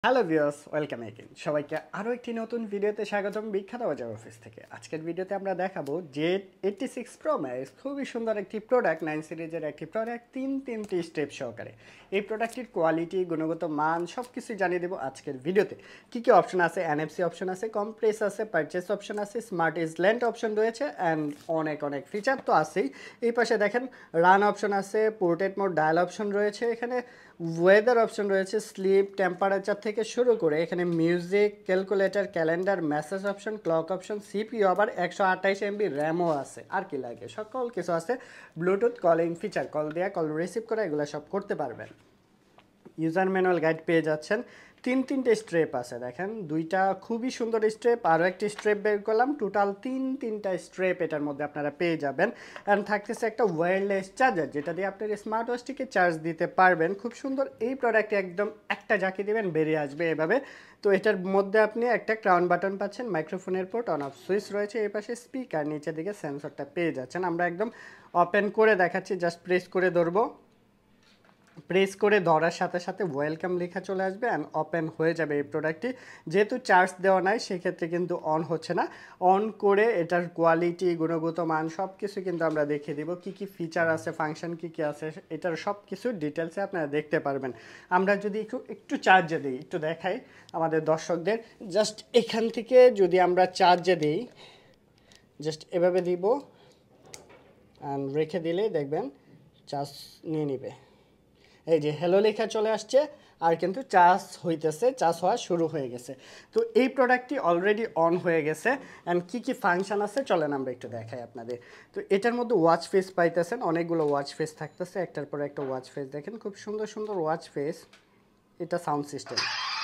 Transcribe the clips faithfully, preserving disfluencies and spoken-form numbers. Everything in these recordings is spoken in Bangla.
Hello viewers, welcome again. সবাইকে আরও একটি নতুন ভিডিওতে স্বাগতম বিখ্যাত বাজার অফিস থেকে। আজকের ভিডিওতে আমরা দেখাবো Z eighty six pro max, খুবই সুন্দর একটি প্রোডাক্ট, নাইন সিরিজের একটি প্রোডাক্ট, তিন তিনটি স্টেপ সহকারে। এই প্রোডাক্টটির কোয়ালিটি, গুণগত মান সব কিছুই জানিয়ে দেবো আজকের ভিডিওতে। কী কী অপশন আছে, এনএফসি অপশন আছে, কমপ্রেস আছে, পারচেস অপশন আছে, স্মার্ট ইজল্যান্ড অপশন রয়েছে অ্যান্ড অনেক অনেক ফিচার তো আছেই। এই পাশে দেখেন রান অপশন আছে, পোর্ট্রেট মোড ডায়াল অপশন রয়েছে, এখানে ওয়েদার অপশন রয়েছে, স্লিপ, টেম্পারেচার থেকে শুরু করে এখানে music, calculator, calendar, message option, clock option, CPU, আবার একশো আঠাইশ এমবি র্যামও আছে। আর কি লাগে, সকল কিছু আছে। ব্লুটুথ কলিং ফিচার, কল দেওয়া, কল রিসিভ করা, এগুলো সব করতে পারবেন। ইউজার ম্যানুয়াল গাইড পেয়ে যাচ্ছেন। তিন তিনটে স্ট্রেপ আছে, দেখেন দুইটা খুবই সুন্দর স্ট্রেপ, আরও একটি স্ট্রেপ বের করলাম, টোটাল তিন তিনটা স্ট্রেপ এটার মধ্যে আপনারা পেয়ে যাবেন। অ্যান্ড থাকতেছে একটা ওয়্যারলেস চার্জার, যেটা দিয়ে আপনার স্মার্ট ওয়াচটিকে চার্জ দিতে পারবেন। খুব সুন্দর এই প্রোডাক্টে, একদম একটা ঝাঁকি দেবেন বেরিয়ে আসবে এভাবে। তো এটার মধ্যে আপনি একটা ক্রাউন বাটন পাচ্ছেন, মাইক্রোফোনের পোর্ট, অন অফ সুইচ রয়েছে, এই পাশে স্পিকার, নিচের দিকে সেন্সরটা পেয়ে যাচ্ছেন। আমরা একদম ওপেন করে দেখাচ্ছি, জাস্ট প্রেস করে ধরবো, প্রেস করে ধরার সাথে সাথে ওয়েলকাম লেখা চলে আসবে অ্যান্ড ওপেন হয়ে যাবে এই প্রোডাক্টটি। যেহেতু চার্জ দেওয়া নাই সেক্ষেত্রে কিন্তু অন হচ্ছে না। অন করে এটার কোয়ালিটি, গুণগত মান সব কিছু কিন্তু আমরা দেখিয়ে দিব, কী কী ফিচার আছে, ফাংশন কী কী আছে, এটার সব কিছু ডিটেলসে আপনারা দেখতে পারবেন। আমরা যদি একটু একটু চার্জে দিই, একটু দেখাই আমাদের দর্শকদের, জাস্ট এখান থেকে যদি আমরা চার্জে দিই, জাস্ট এভাবে দিব অ্যান্ড রেখে দিলেই দেখবেন চার্জ নিয়ে নিবে। এই যে হ্যালো লেখা চলে আসছে আর কিন্তু চার্জ হইতেছে, চার্জ হওয়া শুরু হয়ে গেছে। তো এই প্রোডাক্টটি অলরেডি অন হয়ে গেছে। অ্যান্ড কী কী ফাংশন আছে চলেন আমরা একটু দেখাই আপনাদের। তো এটার মধ্যে ওয়াচ ফেস পাইতেছেন, অনেকগুলো ওয়াচ ফেস থাকতেছে, একটার পর একটা ওয়াচ ফেস, দেখেন খুব সুন্দর সুন্দর ওয়াচ ফেস। এটা সাউন্ড সিস্টেম,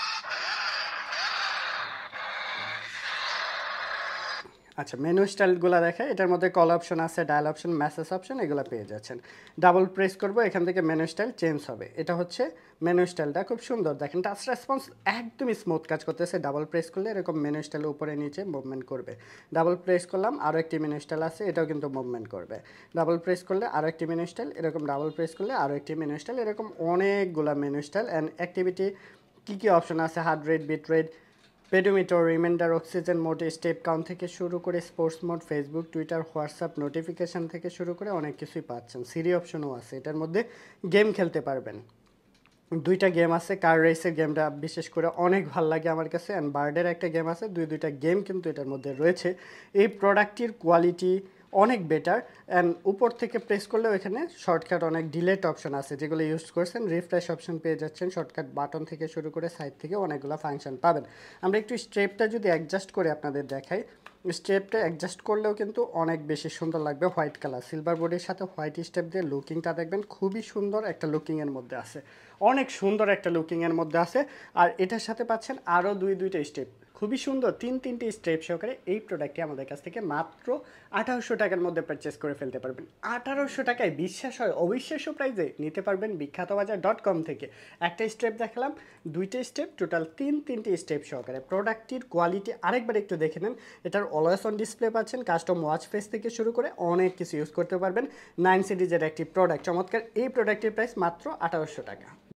আচ্ছা মেনু স্টাইলগুলো দেখায়। এটার মধ্যে কল অপশন আছে, ডায়াল অপশন, মেসেজ অপশন, এগুলো পেয়ে যাচ্ছেন। ডাবল প্রেস করব, এখান থেকে মেনু স্টাইল চেঞ্জ হবে। এটা হচ্ছে মেনু স্টাইলটা, খুব সুন্দর দেখেন, টাচ রেসপন্স একদমই স্মুথ কাজ করতেছে। ডাবল প্রেস করলে এরকম মেনু স্টাইল উপরে নিচে মুভমেন্ট করবে। ডাবল প্রেস করলাম, আরও একটি মেনু স্টাইল আছে, এটাও কিন্তু মুভমেন্ট করবে। ডাবল প্রেস করলে আরও একটি মেনু স্টাইল, এরকম ডাবল প্রেস করলে আরও একটি মেনু স্টাইল, এরকম অনেকগুলো মেনু স্টাইল। অ্যান্ড অ্যাক্টিভিটি কী কী অপশন আছে, heart rate, beat rate, pedometer, reminder, oxygen mode, step count থেকে শুরু করে sports mode, Facebook, Twitter, WhatsApp, notification থেকে শুরু করে অনেক কিছুই পাচ্ছেন। সিরি অপশনও আছে, এটার মধ্যে গেম খেলতে পারবেন। দুইটা গেম আছে, কার রেসের গেমটা বিশেষ করে অনেক ভালো লাগে আমার কাছে, অ্যান্ড বার্ডের একটা গেম আছে, দুই দুইটা গেম কিন্তু এটার মধ্যে রয়েছে। এই প্রোডাক্টটির কোয়ালিটি অনেক বেটার। অ্যান্ড উপর থেকে প্রেস করলেও এখানে শর্টকাট অনেক ডিলেট অপশন আছে, যেগুলো ইউজ করছেন। রিফ্রেশ অপশন পেয়ে যাচ্ছেন, শর্টকাট বাটন থেকে শুরু করে সাইড থেকে অনেকগুলো ফাংশন পাবেন। আমরা একটু স্টেপটা যদি অ্যাডজাস্ট করে আপনাদের দেখাই, স্টেপটা অ্যাডজাস্ট করলেও কিন্তু অনেক বেশি সুন্দর লাগবে। হোয়াইট কালার, সিলভার বডির সাথে হোয়াইট স্টেপ দিয়ে লুকিংটা দেখবেন, খুবই সুন্দর একটা লুকিংয়ের মধ্যে আছে, অনেক সুন্দর একটা লুকিংয়ের মধ্যে আছে। আর এটার সাথে পাচ্ছেন আরও দুই দুইটা স্টেপ, খুবই সুন্দর তিন তিনটি স্টেপ সহকারে। এই প্রোডাক্টটি আমাদের কাছ থেকে মাত্র আঠারোশো টাকার মধ্যে পারচেস করে ফেলতে পারবেন। আঠারোশো টাকায় বিশ্বাস হয়, অবিশ্বাস্য প্রাইজে নিতে পারবেন বিখ্যাত বাজার ডট কম থেকে। একটা স্টেপ দেখালাম, দুইটা স্টেপ, টোটাল তিন তিনটি স্টেপ সহকারে। প্রোডাক্টটির কোয়ালিটি আরেকবার একটু দেখে নেন। এটার অলওয়েজ অন ডিসপ্লে পাচ্ছেন, কাস্টম ওয়াচ ফেস থেকে শুরু করে অনেক কিছু ইউজ করতে পারবেন। নাইন সিরিজের একটি প্রোডাক্ট, চমৎকার। এই প্রোডাক্টের প্রাইস মাত্র আঠারোশো টাকা।